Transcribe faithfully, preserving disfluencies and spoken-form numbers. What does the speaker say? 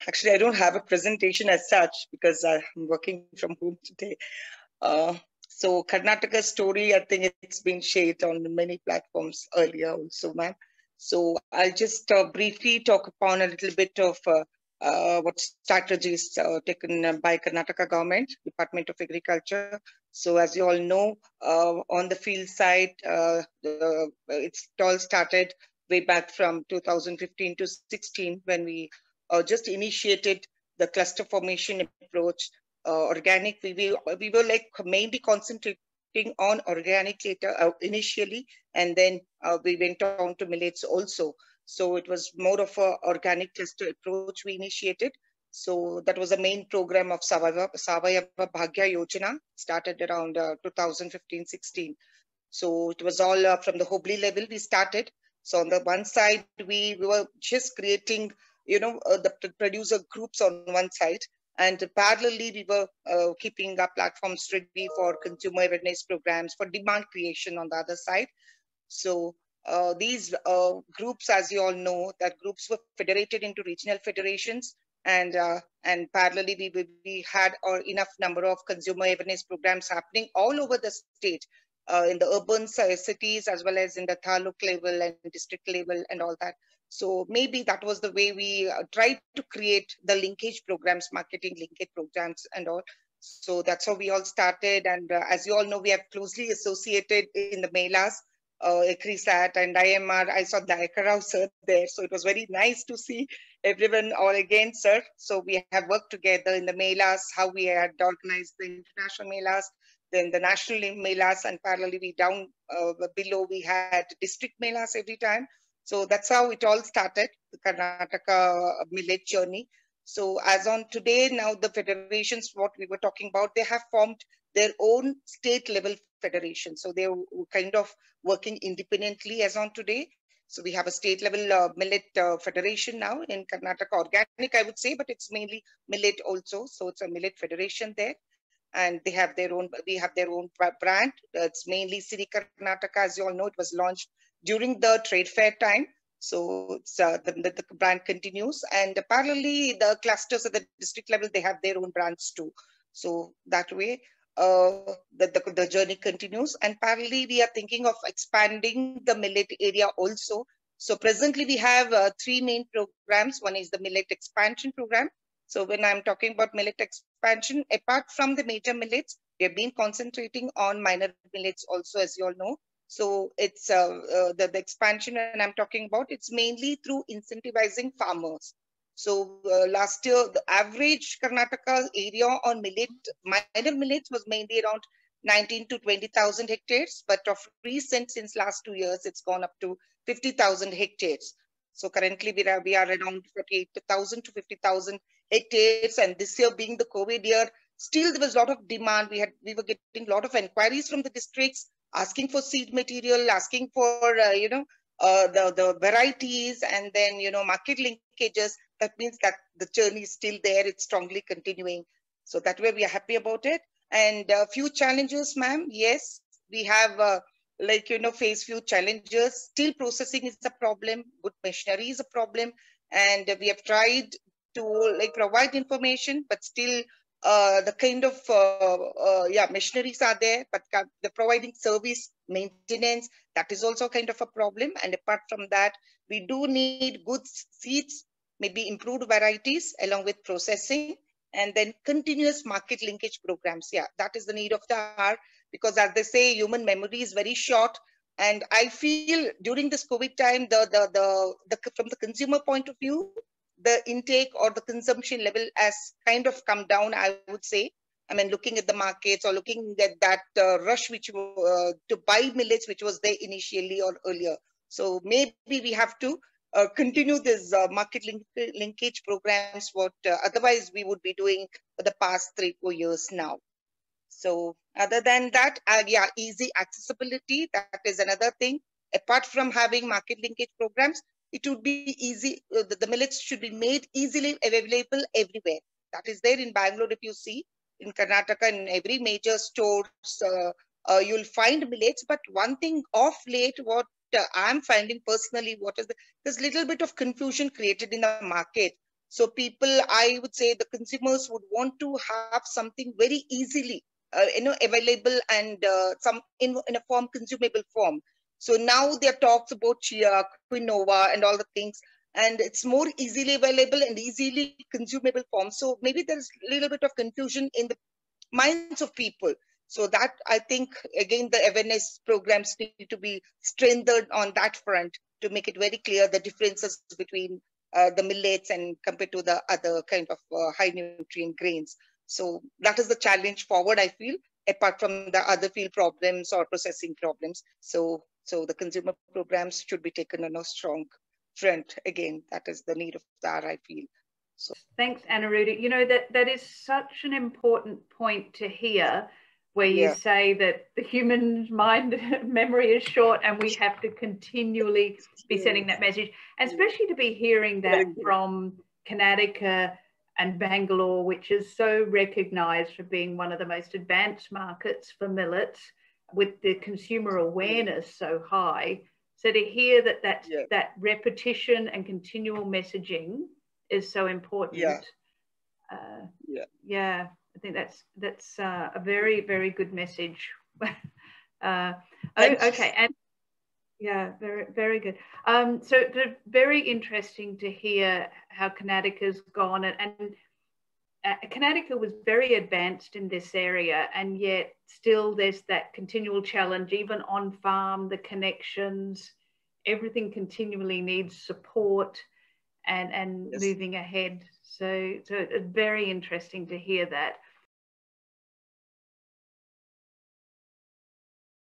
Actually, I don't have a presentation as such because I'm working from home today. Uh, so Karnataka's story, I think it's been shared on many platforms earlier also, ma'am. So I'll just uh, briefly talk upon a little bit of uh, uh, what strategies uh, taken by Karnataka government, Department of Agriculture. So as you all know, uh, on the field side, uh, the, it's it all started way back from two thousand fifteen to sixteen when we uh, just initiated the cluster formation approach. Uh, organic, we, we, we were like mainly concentrating on organic later uh, initially, and then uh, we went on to millets also. So it was more of a organic cluster approach we initiated. So that was a main program of Savayava, Savayava Bhagya Yojana, started around uh, two thousand fifteen sixteen. So it was all uh, from the Hubli level we started. So on the one side, we, we were just creating, you know, uh, the producer groups on one side. And parallelly, we were uh, keeping our platforms ready for consumer awareness programs, for demand creation on the other side. So uh, these uh, groups, as you all know, that groups were federated into regional federations, and uh, and parallelly we, we had uh, enough number of consumer awareness programs happening all over the state, uh, in the urban cities as well as in the taluk level and district level and all that. So maybe that was the way we uh, tried to create the linkage programs, marketing linkage programs and all. So that's how we all started. And uh, as you all know, we have closely associated in the melas, uh, ECRISAT and I M R. I saw Dayakar Rao sir there. So it was very nice to see everyone all again, sir. So we have worked together in the melas, how we had organized the international melas, then the national melas, and parallelly we down uh, below we had district melas every time. So that's how it all started, the Karnataka millet journey. So as on today, now the federations, what we were talking about, they have formed their own state level federation. So they're kind of working independently as on today. So we have a state level uh, millet uh, federation now in Karnataka, organic, I would say, but it's mainly millet also. So it's a millet federation there. And they have their own, we have their own brand. It's mainly Siri Karnataka. As you all know, it was launched during the trade fair time. So it's, uh, the, the, the brand continues. And parallelly, the clusters at the district level, they have their own brands too. So that way, uh, the, the, the journey continues. And parallelly, we are thinking of expanding the millet area also. So presently, we have uh, three main programs. One is the millet expansion program. So when I'm talking about millet expansion, apart from the major millets, we have been concentrating on minor millets also, as you all know. So it's uh, uh, the, the expansion when I'm talking about, it's mainly through incentivizing farmers. So uh, last year, the average Karnataka area on millet, minor millets was mainly around nineteen to twenty thousand hectares. But of recent, since last two years, it's gone up to fifty thousand hectares. So currently we are, we are around forty-eight thousand to fifty thousand hectares. And this year being the COVID year, still there was a lot of demand. We had, we were getting a lot of inquiries from the districts, asking for seed material, asking for, uh, you know, uh, the, the varieties, and then, you know, market linkages. That means that the journey is still there. It's strongly continuing. So that way we are happy about it. And a few challenges, ma'am. Yes, we have uh, like, you know, face few challenges. Still processing is a problem. Good machinery is a problem. And we have tried to like provide information, but still uh, the kind of, uh, uh, yeah, machineries are there, but the providing service, maintenance, that is also kind of a problem. And apart from that, we do need good seeds, maybe improved varieties along with processing, and then continuous market linkage programs. Yeah, that is the need of the hour, because as they say, human memory is very short. And I feel during this COVID time, the, the, the, the, from the consumer point of view, the intake or the consumption level has kind of come down, I would say. I mean, looking at the markets or looking at that uh, rush which uh, to buy millets, which was there initially or earlier. So maybe we have to uh, continue this uh, market link linkage programs, what uh, otherwise we would be doing for the past three, four years now. So other than that, uh, yeah, easy accessibility, that is another thing. Apart from having market linkage programs, it would be easy. Uh, the, the millets should be made easily available everywhere. That is there in Bangalore. If you see in Karnataka, in every major stores, uh, uh, you'll find millets. But one thing of late, what uh, I'm finding personally, what is the, there's little bit of confusion created in the market. So people, I would say the consumers would want to have something very easily, uh, you know, available and uh, some in, in a form, consumable form. So now there are talks about chia, quinoa and all the things, and it's more easily available and easily consumable form. So maybe there's a little bit of confusion in the minds of people. So that, I think, again, the awareness programs need to be strengthened on that front to make it very clear the differences between uh, the millets and compared to the other kind of uh, high nutrient grains. So that is the challenge forward, I feel, apart from the other field problems or processing problems. So, so the consumer programs should be taken on a strong front. Again, that is the need of that, I feel. So thanks, Aniruddha. You know, that that is such an important point to hear, where you yeah. say that the human mind memory is short and we have to continually be sending that message, and especially to be hearing that from Karnataka and Bangalore, which is so recognized for being one of the most advanced markets for millets, with the consumer awareness so high. So to hear that that's, yeah. that repetition and continual messaging is so important. Yeah. Uh, yeah. Yeah, I think that's that's uh, a very, very good message. uh, okay, and yeah, very, very good. Um, so it's very interesting to hear how Karnataka's gone, and, and uh, Karnataka was very advanced in this area, and yet still there's that continual challenge, even on farm, the connections, everything continually needs support and, and yes. moving ahead. So, so it's very interesting to hear that.